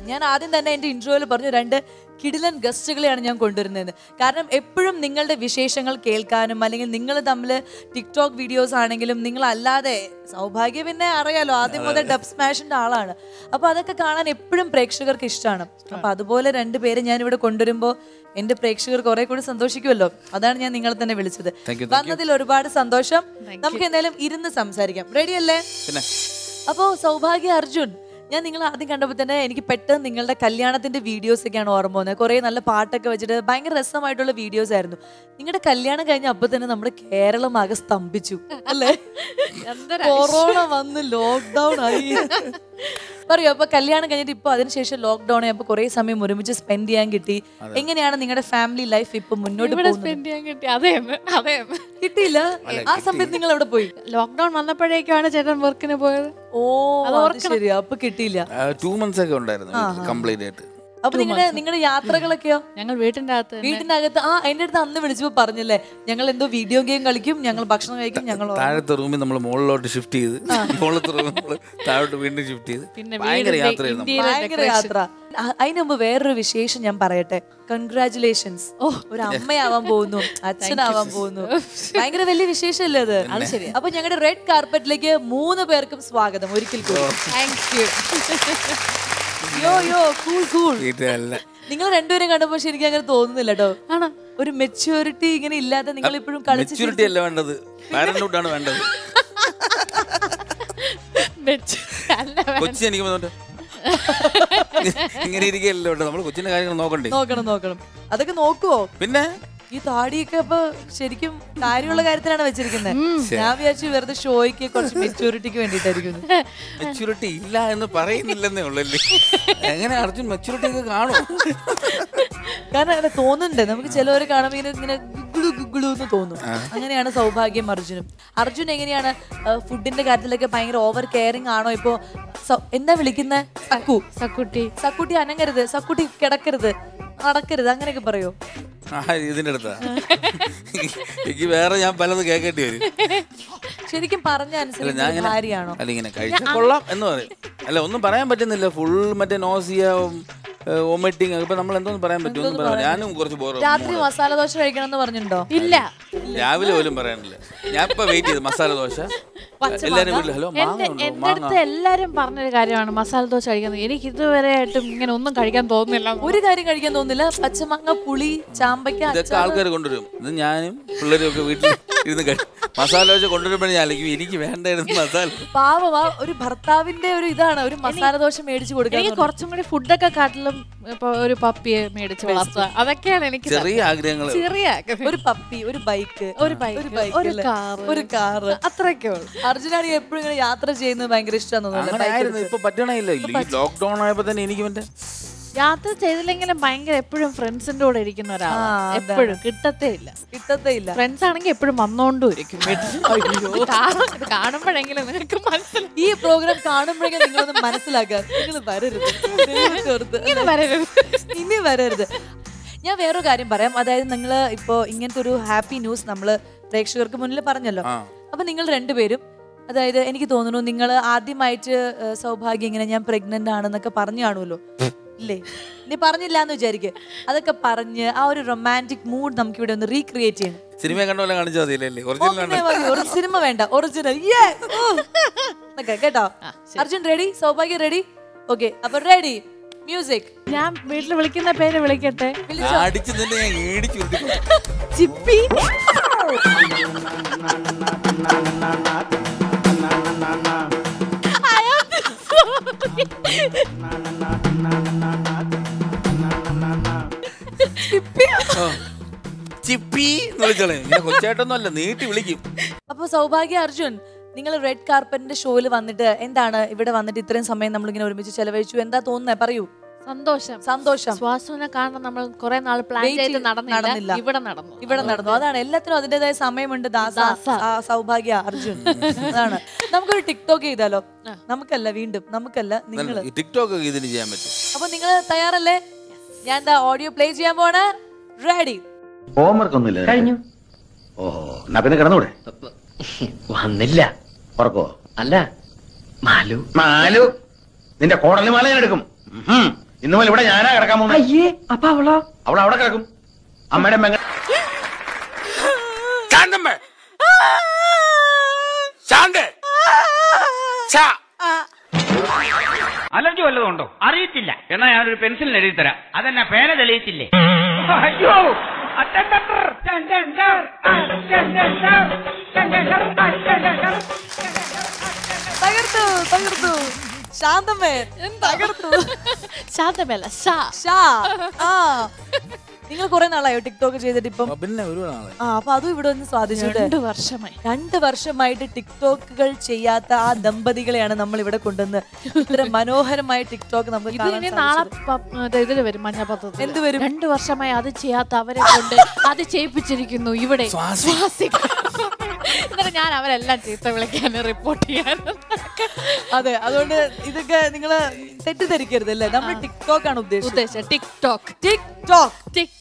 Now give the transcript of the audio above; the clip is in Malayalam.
ഞാൻ ആദ്യം തന്നെ എൻ്റെ ഇൻട്രോയിൽ പറഞ്ഞു 2 കിടിലൻ ഗസ്റ്റുകളെയാണ് ഞാൻ കൊണ്ടുവരുന്നത്. കാരണം എപ്പോഴും നിങ്ങളുടെ വിശേഷങ്ങൾ കേൾക്കാനും അല്ലെങ്കിൽ നിങ്ങൾ തമ്മിൽ ടിക്ടോക്ക് വീഡിയോസ് ആണെങ്കിലും നിങ്ങളല്ലാതെ സൗഭാഗ്യ പിന്നെ അറിയാലോ ആദ്യം മുതൽ ഡബ് സ്മാഷിന്റെ ആളാണ്. അപ്പോൾ അതൊക്കെ കാണാൻ എപ്പോഴും പ്രേക്ഷകർക്ക് ഇഷ്ടമാണ്. അപ്പോൾ അതുപോലെ 2 പേരെ ഞാനിവിടെ കൊണ്ടുവരുമ്പോൾ എൻ്റെ പ്രേക്ഷകർ കുറെ കൂടി സന്തോഷിക്കുമല്ലോ. അതാണ് ഞാൻ നിങ്ങളെ തന്നെ വിളിച്ചത്. വന്നതിൽ ഒരുപാട് സന്തോഷം. നമുക്ക് എന്തായാലും ഇരുന്ന് സംസാരിക്കാം. റെഡി അല്ലേ? അപ്പോൾ സൗഭാഗ്യ, അർജുൻ, ഞാൻ നിങ്ങൾ ആദ്യം കണ്ടപ്പോൾ തന്നെ എനിക്ക് പെട്ടെന്ന് നിങ്ങളുടെ കല്യാണത്തിന്റെ വീഡിയോസ് ഒക്കെയാണ് ഓർമ്മ വന്നത്. കുറേ നല്ല പാട്ടൊക്കെ വെച്ചിട്ട് ഭയങ്കര രസമായിട്ടുള്ള വീഡിയോസ് ആയിരുന്നു. നിങ്ങളുടെ കല്യാണം കഴിഞ്ഞ അപ്പോൾ തന്നെ നമ്മുടെ കേരളം ആകെ സ്തംഭിച്ചു അല്ലേ? കൊറോണ വന്ന് ലോക്ക്ഡൌൺ ആയി. പറയൂ, അപ്പൊ കല്യാണം കഴിഞ്ഞിട്ട് ഇപ്പൊ അതിനുശേഷം ലോക്ക്ഡൌൺ ആയി, അപ്പൊ കുറെ സമയം ഒരുമിച്ച് സ്പെൻഡ് ചെയ്യാൻ കിട്ടി. എങ്ങനെയാണ് നിങ്ങളുടെ ഫാമിലി ലൈഫ് ഇപ്പൊ മുന്നോട്ട് കിട്ടിയില്ല? ആ സമയത്ത് നിങ്ങൾ എവിടെ പോയി? ലോക്ക്ഡൌൺ വന്നപ്പോഴേക്കാണ് ചേട്ടൻ വർക്കിന് പോയത്. ഓ ശരി, അപ്പൊ കിട്ടിയില്ല. 2 months ഒക്കെ ഉണ്ടായിരുന്നു കംപ്ലീറ്റ് ആയിട്ട്. അപ്പൊ നിങ്ങളുടെ യാത്രകളൊക്കെയോ? ഞങ്ങൾ വീട്ടിന്റെ അകത്ത്. എന്റെ അടുത്ത് അന്ന് വിളിച്ചപ്പോ പറഞ്ഞല്ലേ ഞങ്ങൾ എന്തോ വീഡിയോ ഗെയിം കളിക്കും, ഞങ്ങൾ ഭക്ഷണം കഴിക്കും, ഞങ്ങൾ താഴത്തെ റൂമിൽ നമ്മൾ മുകളിലോട്ട് ഷിഫ്റ്റ് ചെയ്ത് മുകളിലത്തെ റൂമിൽ നമ്മൾ താഴോട്ട് വീണ്ടും ഷിഫ്റ്റ് ചെയ്ത് ഭയങ്കര യാത്ര. അതിന് മുമ്പ് വേറൊരു വിശേഷം ഞാൻ പറയട്ടെ. കൺഗ്രാറ്റുലേഷൻസ്, ഒരു അമ്മയാവാൻ പോകുന്നു, അച്ഛനാവാൻ പോകുന്നു. ഭയങ്കര വലിയ വിശേഷമല്ലേ അത്? അത് ശരി. അപ്പൊ ഞങ്ങളുടെ റെഡ് കാർപ്പറ്റിലേക്ക് 3 പേർക്കും സ്വാഗതം ഒരിക്കൽ കൂടി. നിങ്ങൾ 2 പേരും കണ്ടപ്പോ ശരിക്കും അങ്ങനെ തോന്നുന്നില്ല കേട്ടോ. ഒരു മെച്യൂരിറ്റി ഇങ്ങനെ ഇല്ലാതെ നിങ്ങൾ ഇപ്പോഴും മെച്യൂരിറ്റി അല്ല വേണ്ടത്, പാരന്റ്ഹുഡ് വേണ്ടത്. കൊച്ചി എനിക്ക് ഇങ്ങനെ ഇരിക്കല്ലോ, നമ്മൾ കൊച്ചിന്റെ കാര്യങ്ങൾ നോക്കണം. അതൊക്കെ നോക്കുവോ? പിന്നെ ഈ താടിയൊക്കെ ഇപ്പൊ ശരിക്കും കാര്യമുള്ള കാര്യത്തിലാണ് വെച്ചിരിക്കുന്നത്. ഞാൻ വിചാരിച്ചു വെറുതെ ഷോയ്ക്ക് കുറച്ച് മെച്യൂരിറ്റിക്ക് വേണ്ടിട്ടായിരിക്കും. മെച്യൂരിറ്റി ഇല്ല എന്ന് പറയുന്നില്ലെന്നേ ഉള്ളല്ലേ. എങ്ങനെ അർജുൻ മെച്യൂരിറ്റി ഒക്കെ കാണും? കാരണം അങ്ങനെ തോന്നുന്നുണ്ട് നമുക്ക്. ചിലവരെ കാണുമ്പോൾ ഇങ്ങനെ ഗുഗുളു എന്ന് തോന്നും. അങ്ങനെയാണ് സൗഭാഗ്യം അർജുനും. അർജുൻ എങ്ങനെയാണ് ഫുഡിന്റെ കാര്യത്തിലൊക്കെ ഭയങ്കര ഓവർ കെയറിങ് ആണോ? ഇപ്പൊ എന്താ വിളിക്കുന്ന? സക്കുട്ടി അനങ്ങരുത്, സക്കുട്ടി കിടക്കരുത്, നടക്കരുത്, അങ്ങനെയൊക്കെ പറയോ? ഇതിന്റെ അടുത്താ എനിക്ക് വേറെ ഞാൻ പലത് കേൾക്കേണ്ടി വരും. ശരിക്കും പറഞ്ഞ അനുസരിച്ച് ഭാര്യയാണോ? അല്ല ഇങ്ങനെ കഴിച്ചാൽ കൊള്ളാം എന്ന് പറയും. അല്ല ഒന്നും പറയാൻ പറ്റുന്നില്ല. ഫുൾ മറ്റേ നോസിയ വോമിറ്റിംഗ്. ഇപ്പൊ നമ്മൾ എന്തോന്നും പറയാൻ പറ്റും? ഞാനും കുറച്ച് ബോർ. രാത്രി മസാല ദോശ കഴിക്കണം എന്ന് പറഞ്ഞിട്ടുണ്ടോ? ഇല്ല, രാവിലെ പോലും പറയാനില്ല. ഞാൻ ഇപ്പൊ വെയിറ്റ് ചെയ്ത് മസാല ദോശ. എല്ലാരും ഹലോ എന്റെ അടുത്ത് എല്ലാരും പറഞ്ഞൊരു കാര്യമാണ് മസാല ദോശ കഴിക്കുന്നത്. എനിക്ക് ഇതുവരെ ആയിട്ടും ഇങ്ങനെ ഒന്നും കഴിക്കാൻ തോന്നുന്നില്ല. ഒരു കാര്യം കഴിക്കാൻ തോന്നുന്നില്ല. പച്ചമാങ്ങ, പുളി, ചാമ്പയ്ക്ക, ഇതൊക്കെ ആൾക്കാർ കൊണ്ടുവരും. ഇത് ഞാനും പിള്ളേരും ഒക്കെ വീട്ടിൽ ഇരുന്ന് മസാല ദോശ കൊണ്ടുവരുമ്പോഴേ ഞാൻ എനിക്ക് വേണ്ടായിരുന്നു മസാല. പാവമാ, ഒരു ഭർത്താവിന്റെ ഒരു ഇതാണ് ഒരു മസാല ദോശ മേടിച്ചു കൊടുക്കുക. എനിക്ക് കുറച്ചും കൂടി ഫുഡൊക്കെ കാട്ടിലും ഇപ്പൊ ഒരു പപ്പിയെ മേടിച്ച് വളർത്തുക, അതൊക്കെയാണ് എനിക്ക് ചെറിയ ആഗ്രഹങ്ങൾ. ഒരു പപ്പി, ഒരു ബൈക്ക്, ഒരു കാറ്, അത്രയൊക്കെ ഉള്ളു. അർജുനാണെങ്കിൽ എപ്പോഴും ഇങ്ങനെ യാത്ര ചെയ്യുന്നത് ഭയങ്കര ഇഷ്ടമാണെന്ന്. ഇപ്പൊ പറ്റണയില്ല. ഈ ലോക്ക്ഡൌൺ ആയപ്പോ തന്നെ എനിക്ക് യാത്ര ചെയ്തില്ലെങ്കിലും ഭയങ്കര എപ്പോഴും ഫ്രണ്ട്സിന്റെ കൂടെ ഇരിക്കുന്ന ഒരാളാണ്. എപ്പോഴും കിട്ടത്തേ ഇല്ല. ഫ്രണ്ട്സ് ആണെങ്കിൽ എപ്പോഴും വന്നോണ്ടും ഇരിക്കും. കാണുമ്പോഴെങ്കിലും നിങ്ങൾക്ക് മനസ്സിലാവും. ഈ പ്രോഗ്രാം കാണുമ്പോഴേക്കും നിങ്ങളൊന്ന് മനസ്സിലാക്കുക, നിങ്ങൾ ഇനി വരരുത്. ഞാൻ വേറൊരു കാര്യം പറയാം. അതായത് നിങ്ങൾ ഇപ്പോൾ ഇങ്ങനത്തെ ഒരു ഹാപ്പി ന്യൂസ് നമ്മൾ പ്രേക്ഷകർക്ക് മുന്നിൽ പറഞ്ഞല്ലോ. അപ്പൊ നിങ്ങൾ 2 പേരും, അതായത് എനിക്ക് തോന്നുന്നു നിങ്ങൾ ആദ്യമായിട്ട് സൗഭാഗ്യം ഇങ്ങനെ ഞാൻ പ്രഗ്നന്റ് ആണെന്നൊക്കെ പറഞ്ഞു കാണുമല്ലോ ഇല്ലേ? നീ പറഞ്ഞില്ല എന്ന് വിചാരിക്കുക. അതൊക്കെ പറഞ്ഞ് ആ ഒരു റൊമാൻറ്റിക് മൂഡ് നമുക്ക് ഇവിടെ ഒന്ന് റീക്രിയേറ്റ് ചെയ്യണം. സിനിമ കണ്ടോലെ കാണിച്ചാൽ സിനിമ വേണ്ട, ഒറിജിനൽ കേട്ടോ. Arjun ready? Soubhagya ready? Okay, അപ്പൊ റെഡി, മ്യൂസിക്. ഞാൻ വീട്ടിൽ വിളിക്കുന്ന പേര് വിളിക്കട്ടെ? ചിപ്പി. കൊച്ചായിട്ടൊന്നുമല്ല, നീട്ടി വിളിക്കും. അപ്പൊ സൗഭാഗ്യ, അർജുൻ, നിങ്ങൾ റെഡ് കാർപ്പറ്റിന്റെ ഷോയിൽ വന്നിട്ട് എന്താണ് ഇവിടെ വന്നിട്ട് ഇത്രയും സമയം നമ്മളിങ്ങനെ ഒരുമിച്ച് ചെലവഴിച്ചു, എന്താ തോന്നുന്നത്? പറയൂ. സന്തോഷം. ശ്വാസനെ കാണാൻ നമ്മൾ കുറെ നാൾ പ്ലാൻ ചെയ്ത് നടന്നില്ല. ഇവിടെ നടന്നു. അതാണ്, എല്ലാത്തിനും അതിന്റേതായ സമയമുണ്ട്. സൗഭാഗ്യ, അർജുൻ, അതാണ്. നമുക്കൊരു ടിക്ടോക്ക് ചെയ്താലോ? നമുക്കല്ല നിങ്ങൾ ടിക്ടോക്ക് ഇതിന് ചെയ്യാൻ പറ്റും. അപ്പൊ നിങ്ങൾ തയ്യാറല്ലേ? ഞാൻ എന്താ ഓഡിയോ പ്ലേ ചെയ്യാൻ പോണ. റെഡി? ഹോംവർക്ക് ഒന്നുമില്ല. കഴിഞ്ഞു. ഓഹോ, എന്നാ പിന്നെ കിടന്നൂടെ? വന്നില്ല. ഉറക്കോ? അല്ല, മാലു നിന്റെ കോടലി മാല ഞാൻ എടുക്കും. ഇന്നു മുതൽ ഇവിടെ ഞാനാ കിടക്കാൻ പോകുന്നത്. അയ്യേ അപ്പൊ അവളോ? അവൾ അവിടെ കിടക്കും. അമ്മയുടെ മകൻ അലർജി വല്ലതും ഉണ്ടോ? അറിയത്തില്ല. എന്നാ ഞാനൊരു പെൻസിലിന് എഴുതി തരാം. അതെന്നാ പേന തെളിയത്തില്ലേ? അയ്യോ തകർത്തു തകർത്തു ശാന്തമേ തകർത്തു. ശാന്തമല്ല ഷാ. ആ നിങ്ങൾ കുറെ നാളായോ ടിക്ടോക്ക് ചെയ്തിട്ട് ഇപ്പം? പിന്നെ ഒരു നാളെ അപ്പൊ അതും ഇവിടെ ഒന്ന് സ്വാധീനിച്ചു. 2 വർഷമായി 2 വർഷമായിട്ട് ടിക്ടോക്കുകൾ ചെയ്യാത്ത ആ ദമ്പതികളെയാണ് നമ്മൾ ഇവിടെ കൊണ്ടുവന്ന് ഇത്ര മനോഹരമായ ടിക്ടോക്ക് നമുക്ക് ഇനി നാളെ ഇതില് വരും മഞ്ഞപത്രത്തിൽ. എന്ത് വരും? 2 വർഷമായി അത് ചെയ്യാത്ത അവരെ കൊണ്ട് അത് ചെയ്യിപ്പിച്ചിരിക്കുന്നു ഇവിടെ. എന്നിട്ട് ഞാൻ അവരെല്ലാം ചീത്ത വിളിക്കാനും റിപ്പോർട്ട് ചെയ്യാനും. അതെ, അതുകൊണ്ട് ഇതൊക്കെ നിങ്ങള് തെറ്റിദ്ധരിക്കരുത് അല്ലേ. നമ്മൾ ടിക്ടോക്ക് ആണ് ഉദ്ദേശിച്ചത്. TikTok TikTok